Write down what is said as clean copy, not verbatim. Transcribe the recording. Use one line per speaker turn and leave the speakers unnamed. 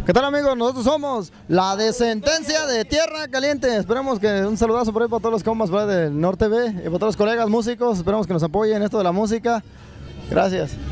¿Qué tal, amigos? Nosotros somos la de Sentencia de Tierra Caliente. Esperemos que un saludazo por ahí para todos los compas del Norte B y para todos los colegas músicos. Esperamos que nos apoyen en esto de la música. Gracias.